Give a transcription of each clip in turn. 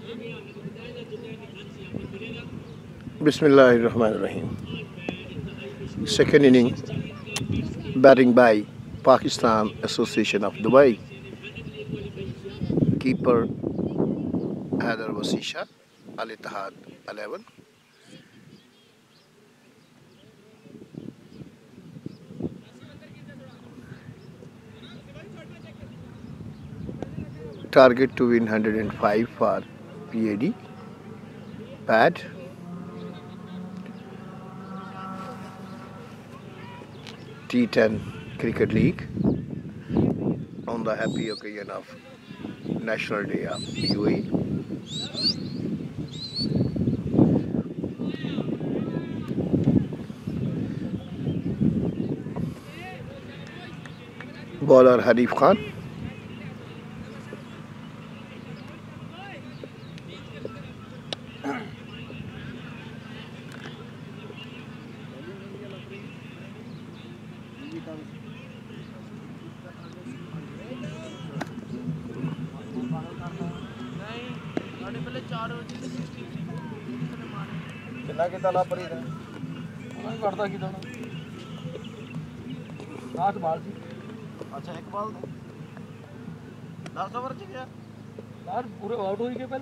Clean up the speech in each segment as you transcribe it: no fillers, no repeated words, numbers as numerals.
Bismillahirrahmanirrahim. Second inning, batting by Pakistan Association of Dubai. Keeper Haider Wasisha, Al Ittihad 11. Target to win 105 for PAD. Bat. T10 Cricket League on the happy occasion of National Day of UAE. Bowler Harif Khan. कितना ला पड़ी है करता कि दोनों 8 बाल थी। अच्छा एक बाल 10 ओवर च गया यार पूरे आउट हो गए पहले।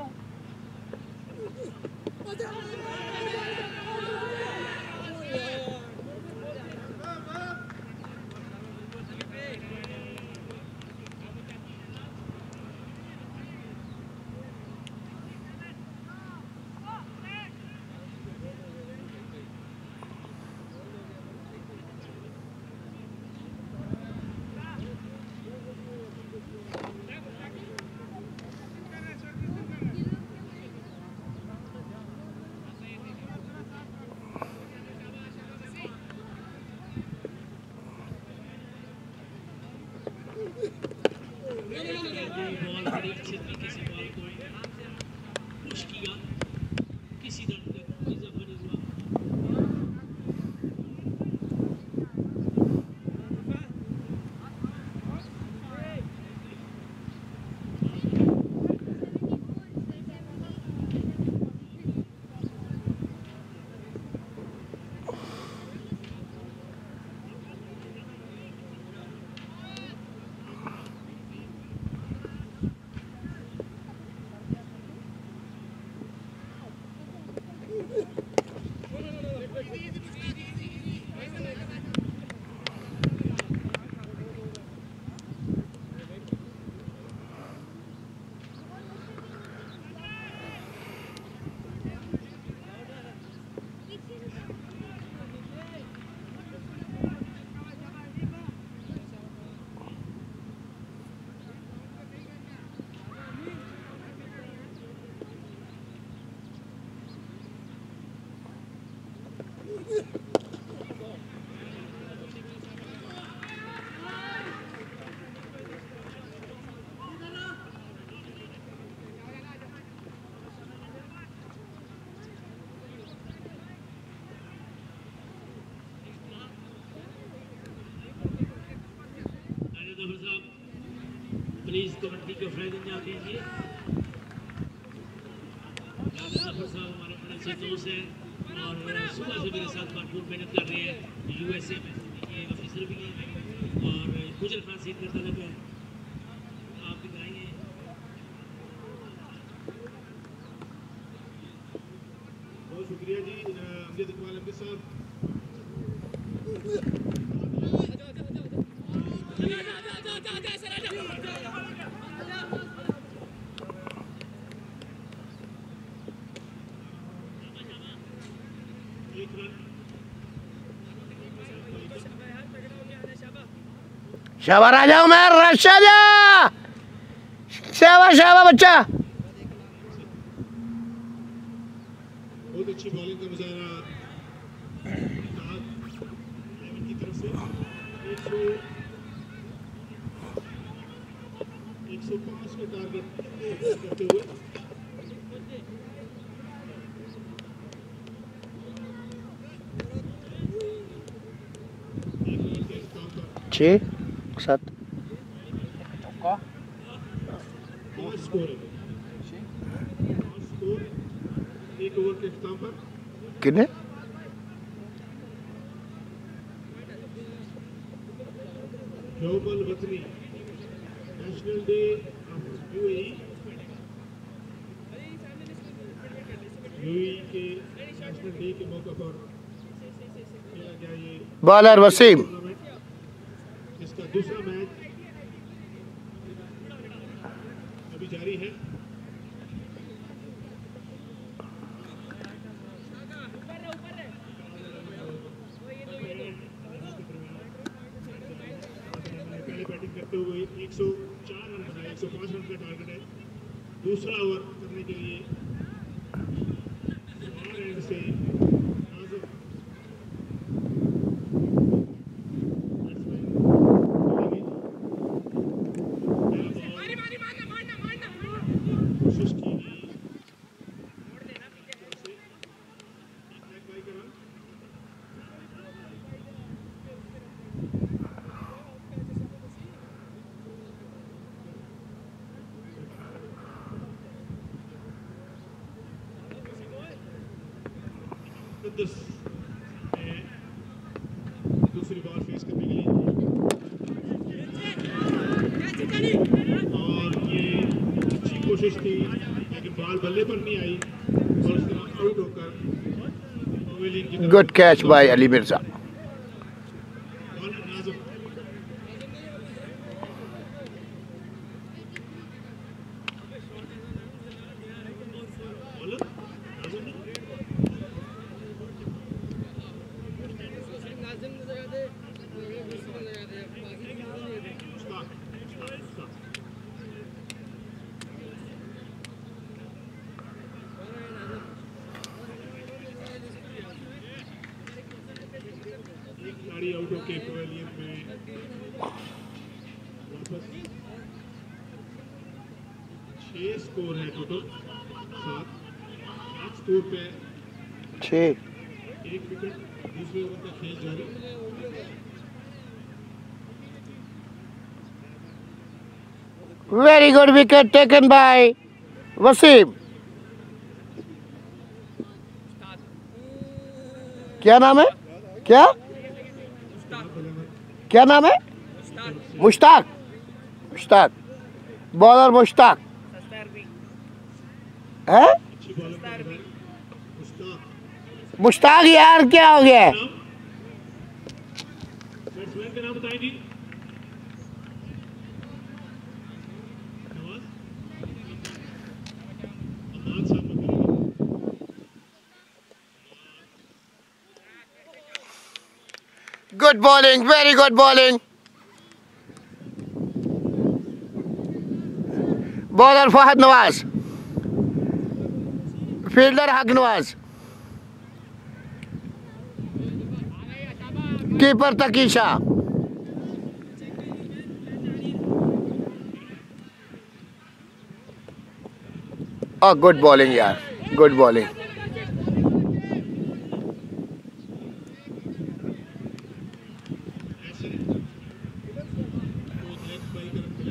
प्लीज कमेंट्री के फ्राइज अंजाम दीजिए। जफर साहब हमारे बड़े से दोस्त हैं और सुबह से मेरे साथ भरपूर मेहनत कर रहे हैं। यूएसए में ये ऑफिसर भी हैं और गुजर खान सीट का तलब है। आप दिखाएंगे बहुत शुक्रिया जी अमजद इकबाल अमजद साहब। शाबाश राजा उमर राजा शाबाश शाबाश बच्चा। बहुत अच्छी बॉलिंग का मुजाहरा की तरफ से 105 का टारगेट करते हुए छः 7 स्कोर है एक ओवर के अख्ताम पर किने ग्लोबल वतनी नेशनल डे ऑफ यूएई के नेशनल डे के मौके पर खेला गया ये बॉलर वसीम। टूर्नामेंट, इसका दूसरा मैच अभी जारी है। पहले बैटिंग करते हुए 104 रन बनाए, 105 रन का टारगेट है। दूसरा ओवर करने के लिए एंड से नाज़िम कोशिश की गई दूसरी बॉल फेस करने के लिए और ये अच्छी कोशिश थी लेकिन बॉल बल्ले पर नहीं आई और उसके बाद आउट होकर पवेलियन की तरफ good catch by Ali Mirza. Bowler Nazim bowler Nazim Mushtaq एक खिलाड़ी आउट होके पवेलियन में वापस 6 स्कोर है टोटल 7 स्कोर पे 6 एक विकेट दूसरे ओवर का खेल जारी। Very good wicket taken by Wasim. क्या नाम है? क्या क्या नाम है? मुश्ताक। मुश्ताक बॉलर मुश्ताक है। अच्छी बॉलिंग कर रहे हैं मुश्ताक। मुश्ताक यार क्या हो गया है? बैट्समैन का नाम बताएंगे। नवाज अहमद साहब बताएंगे। Good bowling, very good bowling. Bowler Fahad Nawaz, fielder Haq Nawaz, keeper तकीशा। गुड बॉलिंग यार, गुड बॉलिंग। ऐसे वो लेग बाई कर मिला।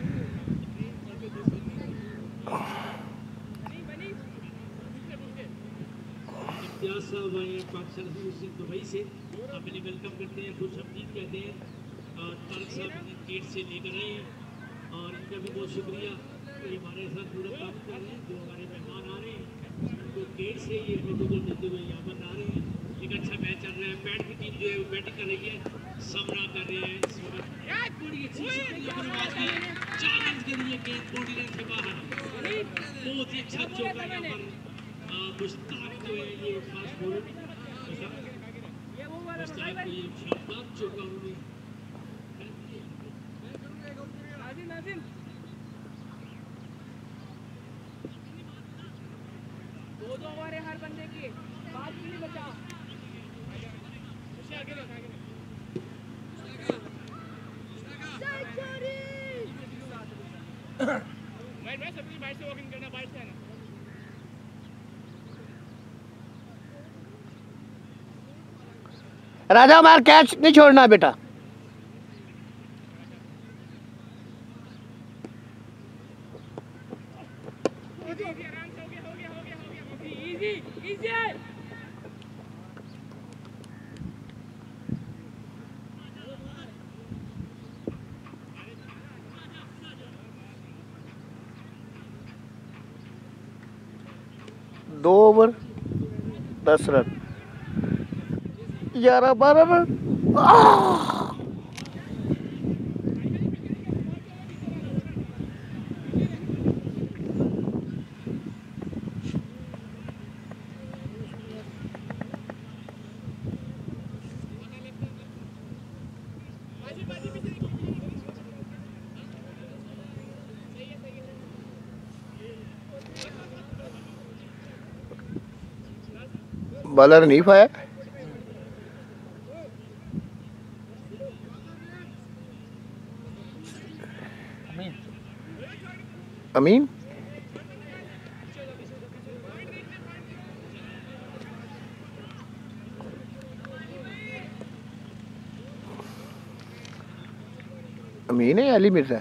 इम्तियाज साहब आए हैं पाकिस्तान से दुबई से, आप इन्हें वेलकम करते हैं, खुश आमदीद कहते हैं। और तारक साहब इन्हें गेट से लेकर आए हैं और इनका भी बहुत शुक्रिया कि हमारे साथ पूरा काम कर रहे हैं। जो हमारे मेहमान आ रहे हैं उनको गेट से ये प्रोटोकॉल देते हुए यहाँ पर आ रहे हैं। एक अच्छा मैच चल रहा है। पैट की टीम जो है वो बैटिंग कर रही है, समरा कर रहे हैं इस वक्त। बड़ी अच्छी शुरुआत की है, 4 रन के लिए गेंद बॉडी लाइन से बाहर। बहुत ही अच्छा चौका यहाँ पर मुश्ताक जो है ये फास्ट बॉलर मुश्ताक को ये शानदार चौका उन्होंने दो ओवर है हर बंदे की, बात भी नहीं बचा। मैं सबकी बाइट से वॉकिंग करना, बाइट से आना। राजा मार, कैच नहीं छोड़ना बेटा। आराम से हो गया। दो ओवर 10 रन 11-12 रन। बॉलर नहीं पाया। अमीन अमीन है अली मिर्जा।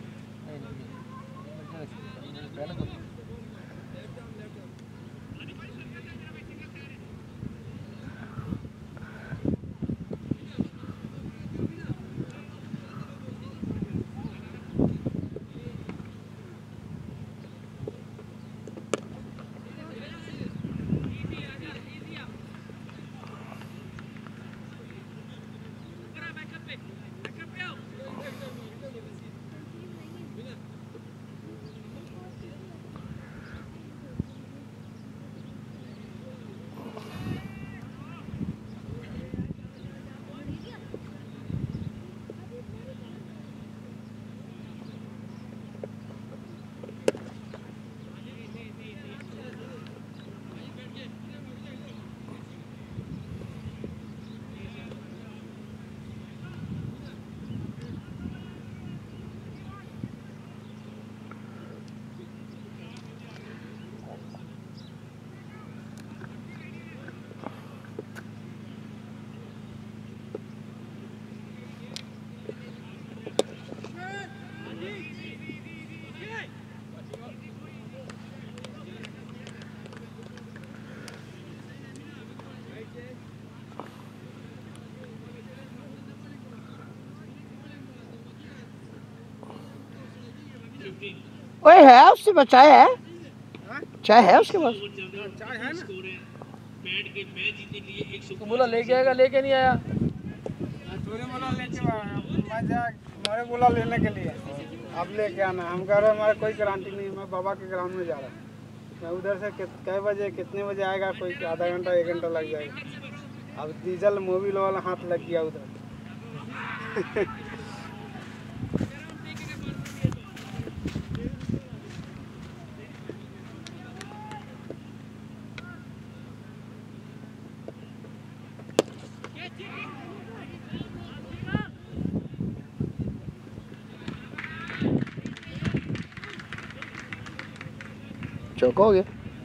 ओए है उससे बचाया है, चाय है उसके पास। चाय है ना। बैठ के मैच जीतने के लिए 100 बोला लेके आएगा, लेके नहीं आया। तूने बोला लेके मैं बोला लेने के लिए, अब लेके आना। हम कह रहे हमारा कोई गारंटी नहीं, मैं बाबा के ग्राउंड में जा रहा हूँ। मैं उधर से कै बजे कितने बजे आएगा, कोई आधा घंटा 1 घंटा लग जाएगा। अब डीजल मोबिल वाला हाथ लग गया उधर। चौका हो गया।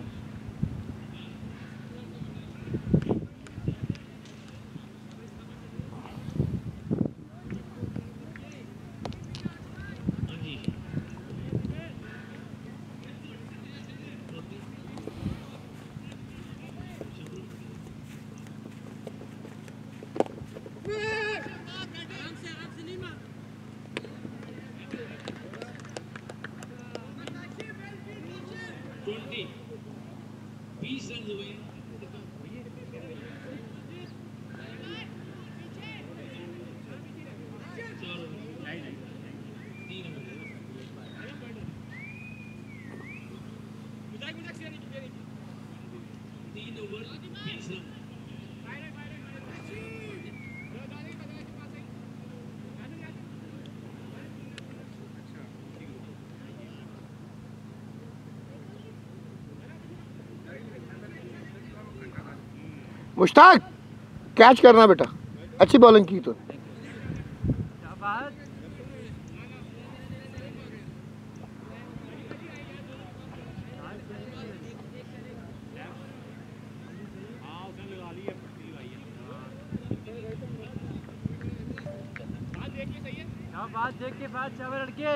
मुश्ताक कैच करना बेटा, अच्छी बॉलिंग की तो। बात देख के बात चावल लड़के।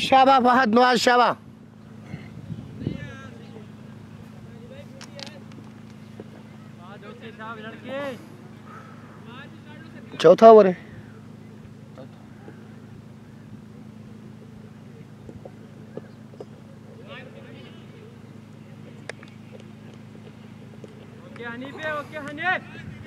शाबा फहद नवाज शाबा। चौथा ओवर है। ओके हनीफ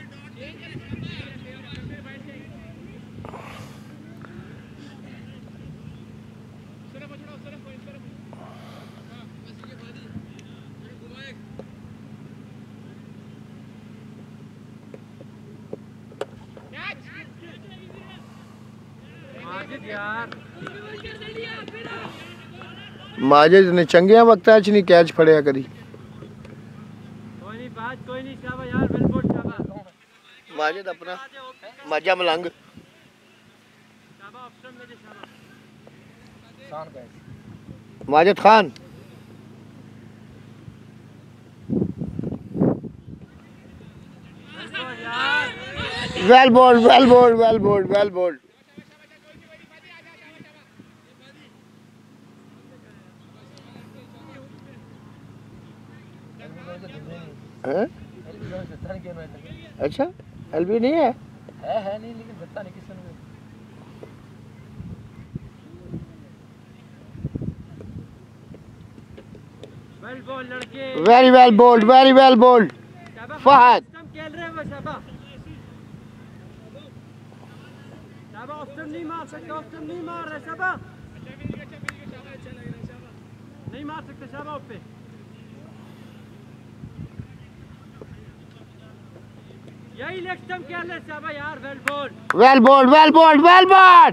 माजिद ने चंगिया वक्त नहीं कैच फड़िया करी। कोई नहीं शाबाश यार बिल्कुल शाबाश। माजिद अपना माजा मलंग शाबाश ऑप्शन में दे शाबाश। Majid Khan well bowled well bowled well bowled well bowled. अच्छा एलबी नहीं है नहीं लेकिन बता नहीं किसने वेल बॉल लड़के very well bowled very well bowled Fahad. खेल रहे हो शाबाश शाबाश ऑप्शन नहीं मार सकते ऑप्शन नहीं मार रहे शाबाश नहीं मार सकते शाबाश पे यही लेग स्टंप खेल रहे शाबाश यार well bowled well bowled well bowled well bowled.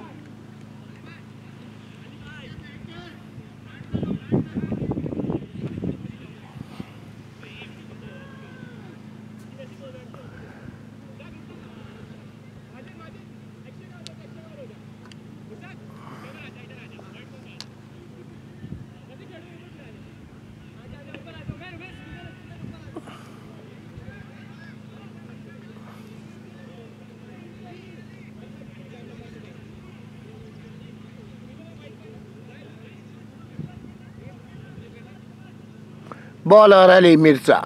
Bowler Ali Mirza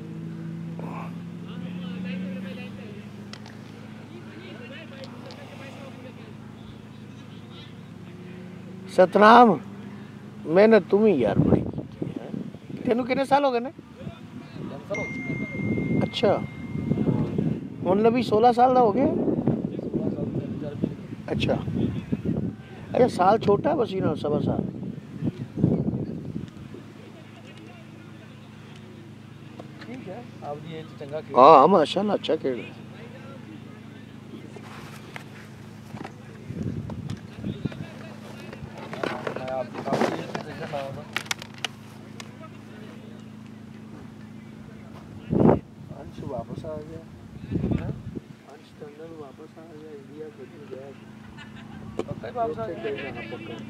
Satnam मेहनत तुम ही यार बड़ी तेन कितने साल हो गए ने? अच्छा मतलब भी 16 साल का हो गया। अच्छा अच्छा साल छोटा है बस इन्हों 1.25 साल। हाँ माशाल्लाह अच्छा खेल रहे। अंश वापस आ गया अंश टंडन वापस आ गया इंडिया को गया पक्का वापस आ गया।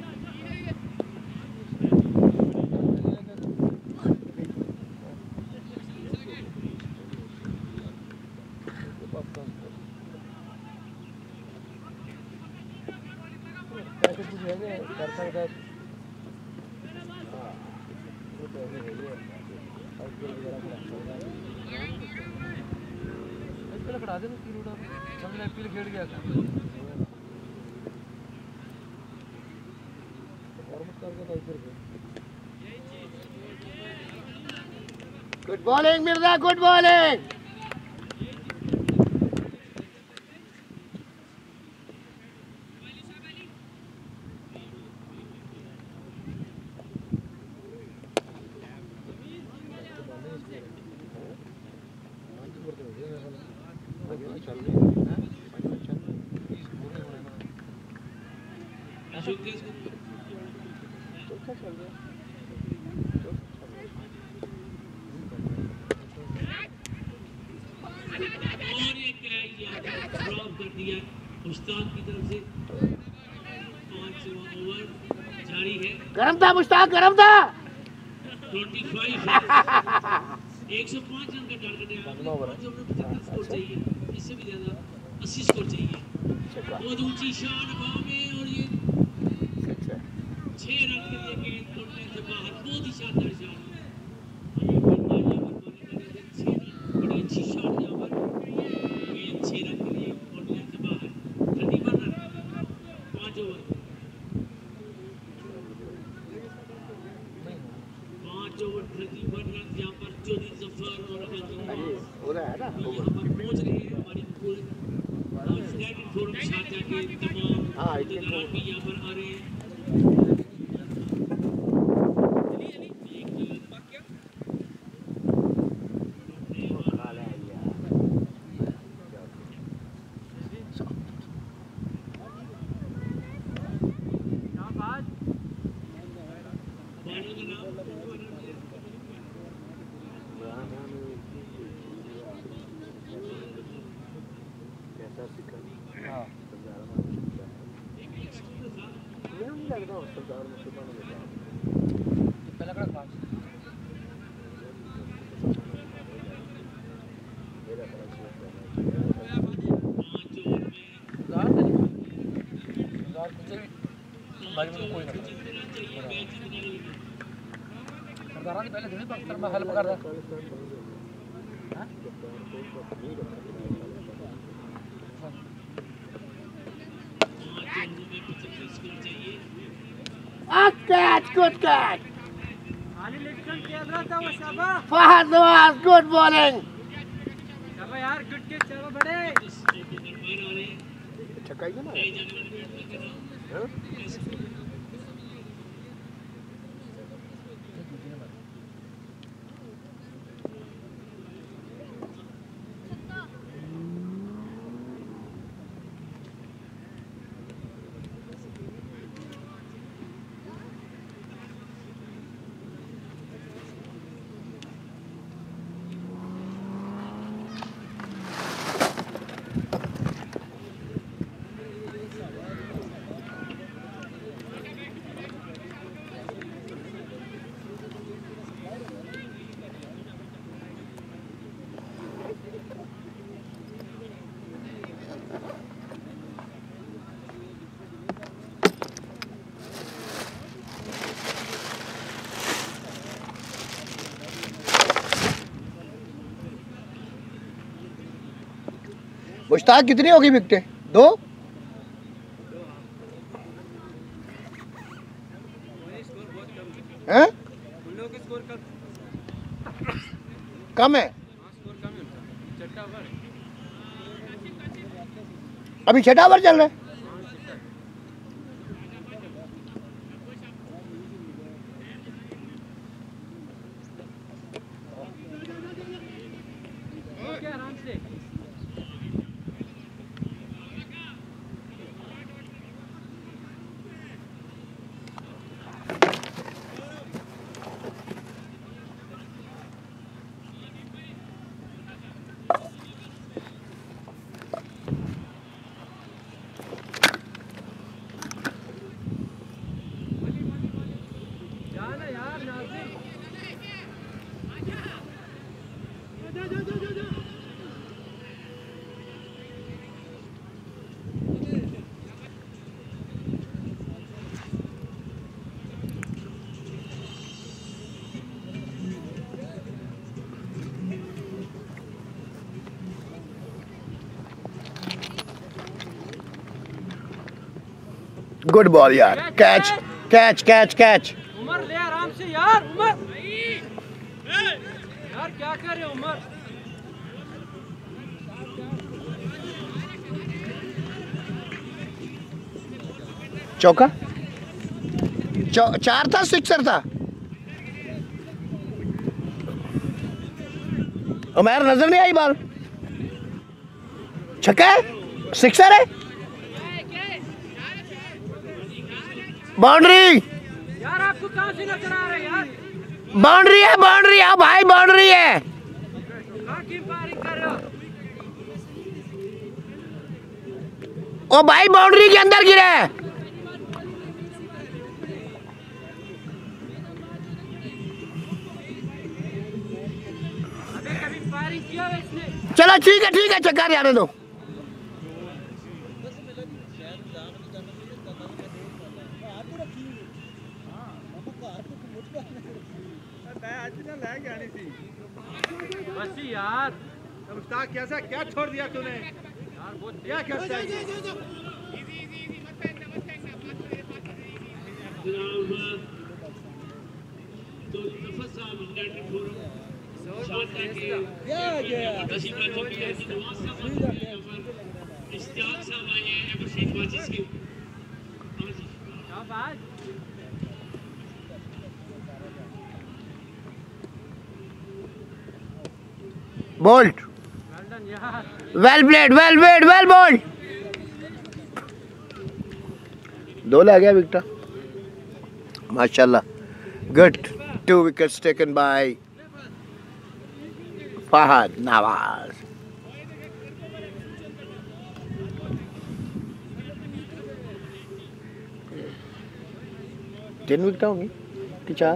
Good bowling Mirza good bowling. Mushtaq की तरफ से 5वां ओवर जारी है। गरम था मुश्ताक गरम था। 25 105 रन का टारगेट है। 5 ओवर में 75 स्कोर चाहिए, इससे भी ज्यादा 80 स्कोर चाहिए। बहुत ऊंची शान हवा में और ये 6 रन बहुत ही शानदार शॉट, बड़ी अच्छी शॉट यहाँ पर, गेंद 6 रन के लिए ऑर्डिनरी से बाहर, 31 रन 5 ओवर, 5 ओवर 31 रन यहाँ पर चौधरी जफर और हो रहा है ना यहाँ पर पहुंच रहे हैं हमारी पूरे फ्लैट फोरम शारजा के तमाम दलाल भी यहाँ पर आ रहे हैं। पहले थोड़ी पत्थर में हेल्प कर रहा catch, good catch. Fahad Nawaz, good bowling. यार गुड के चलो बड़े छक्का ही ना मुश्ताक कितनी होगी विकेटें? 2 हैं? कम है अभी 6 ओवर चल रहे हैं। गुड बॉल यार, catch catch catch catch. Umar ले आराम से यार, उमर यार क्या कर रहे हो उमर? चौका 4 था, 6 था। उमर नजर नहीं आई बॉल, छक्का है, 6 है, बाउंड्री। यार आपको कहां से नजर आ रहा है यार? बाउंड्री है, बाउंड्री है भाई, बाउंड्री है। की पारिंग कर रहे हो? ओ भाई बाउंड्री के अंदर गिरा है। अबे कभी पारिंग किया है इसने? चलो ठीक है, चक्का आने दो। बस यार मुश्ताक कैसा क्या छोड़ दिया तूने यार वो क्या करता है तो नफस साहब इंडिया फोरम शारजा के दसी मैचों की नवाज साहब इश्तियाक साहब आए हैं एवरशीन वाजिस के शाबाश bowled well played well bowled 2 ला गया विकेट माशाल्लाह good 2 wickets taken by Fahad Nawaz तीन विकेट होंगी कि 4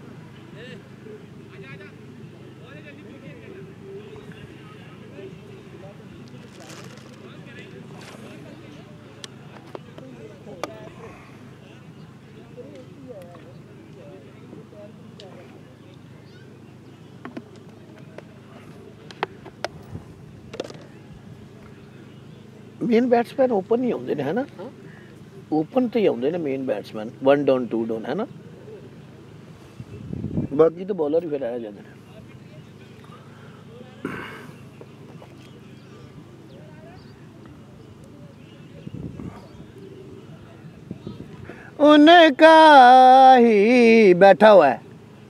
मेन बैट्समैन ओपन ही आते है ना ओपन तो ही आते ने मेन बैट्समैन 1 डाउन 2 डाउन है ना बाकी तो बॉलर ही फिर आ जाते हैं उनका ही बैठा हुआ है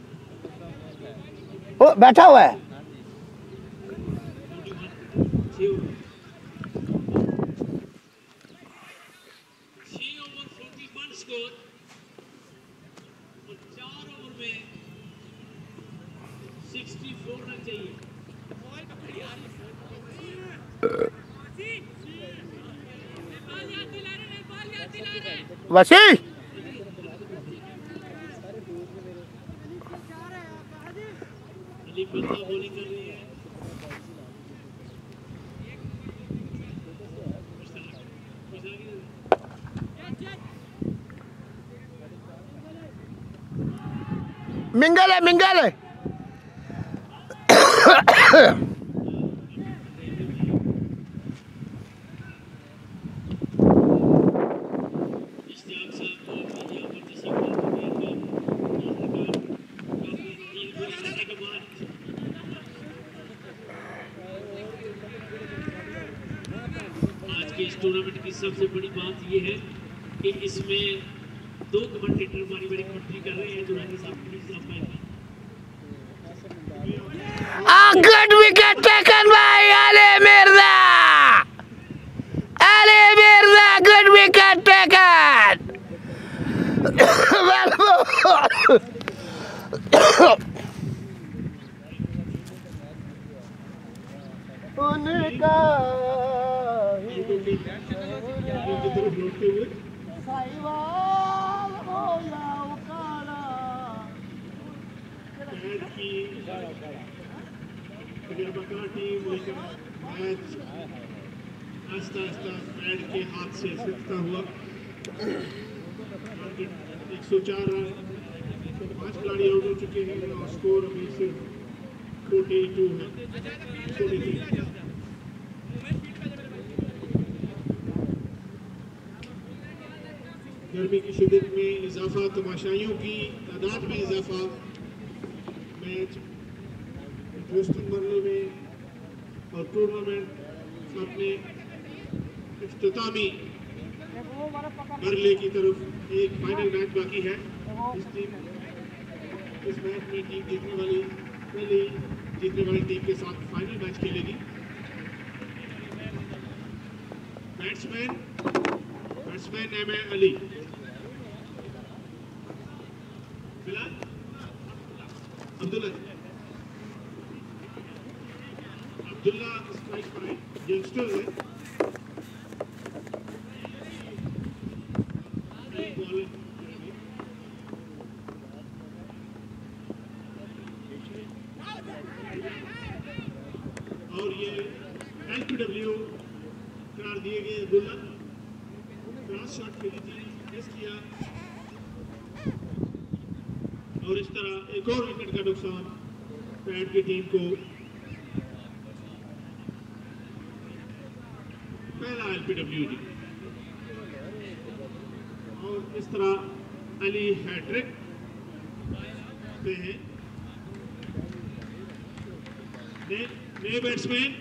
ओ बैठा हुआ है वसी बॉलिंग कर रही है मिंगल है इस टूर्नामेंट की सबसे बड़ी बात यह है कि इसमें 2 कमेंटेटर बड़ी कमेंट्री कर रहे हैं जो रानी साहब good wicket taken by Ali Mirza good wicket taken उनका आस्ता पैड के हाथ से सूखता हुआ 104 रन 5 खिलाड़ी आउट हो चुके हैं और स्कोर अभी सिर्फ 42 है 43। गर्मी की शिद्दत में इजाफा तमाशाइयों की तादाद में इजाफा मैच इंटरेस्टिंग बनने में और टूर्नामेंट अपने इख्तितामी मरहले की तरफ एक फाइनल मैच बाकी है। इस मैच में टीम जीतने वाली टीम के साथ फाइनल मैच खेलेगी। बैट्समैन एम ए अली फिलहाल अब्दुल्ला स्ट्राइक पर है यंगस्टर है और ये LPW करार दिए गए अब्दुल्ला क्रॉस शॉट खेली थी टेस्ट किया और इस तरह एक और विकेट का नुकसान पैड की टीम को। पहला एलपीडब्ल्यूडी और इस तरह अली हैट्रिक पे हैं। नए बैट्समैन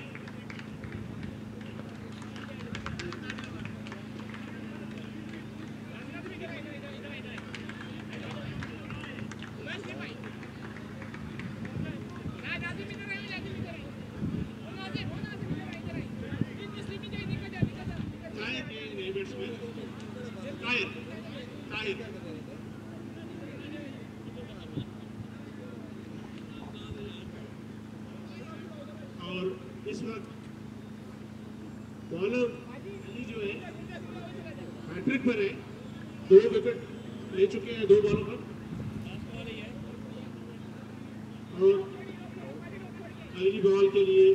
और इस वक्त बॉलर अली जो है हैट्रिक पर है, 2 विकेट ले चुके हैं 2 बॉलों पर। और अगली बॉल के लिए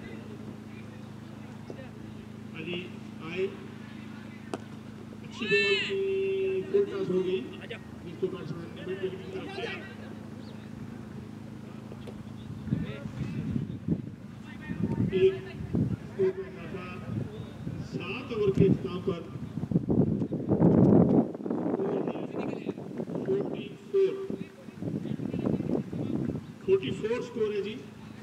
अली आए, अच्छी बॉल की फुल टॉस हो गई जिसको बैट्समैन ने मिड विकेट की तरफ किया। एक स्कोर का इजाफा 7 ओवर के इख्तिताम पर 44 स्कोर है जी।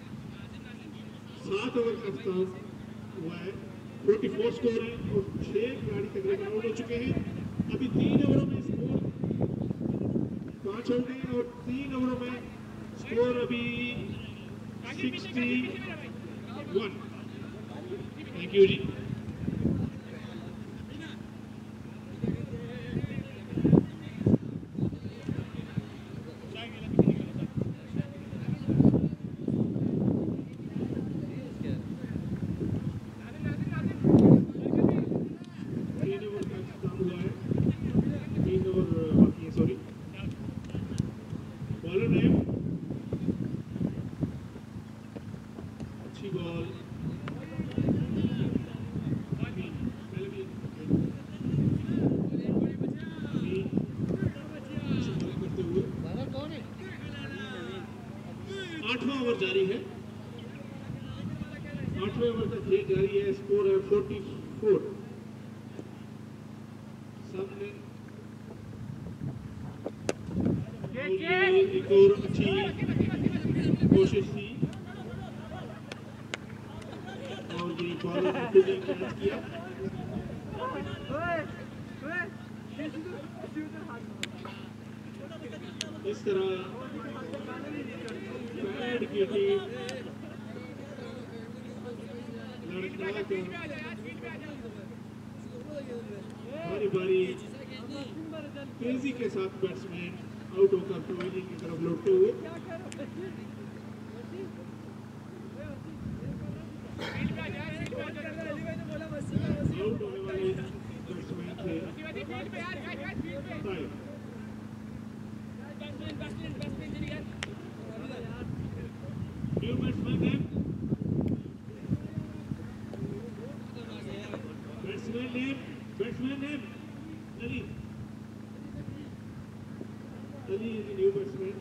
7 ओवर का इख्तिताम हुआ है, 44 स्कोर है और 6 खिलाड़ी तकरीबन आउट हो चुके हैं। अभी 3 ओवरों में स्कोर 5 हो गए और 3 ओवरों में स्कोर अभी 61। Thank you ji. अच्छी बॉल करते हुए 8वां ओवर जारी है, 8वें ओवर का खेल जारी है। स्कोर है 44। सामने एक और अच्छी कोशिश थी और ये बॉलर ने फील्डिंग कैच किया। इस तरह पैड की टीम लड़खड़ा कर बारी बारी तेजी के साथ बैट्समैन आउट होकर पवेलियन की तरफ लौटते हुए आउट होने वाले बैट्समैन थे new batsman name Ali is the new batsman.